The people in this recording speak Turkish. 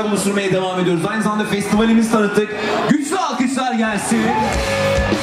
buluşturmaya devam ediyoruz. Aynı zamanda festivalimizi tanıttık. Güçlü alkışlar gelsin.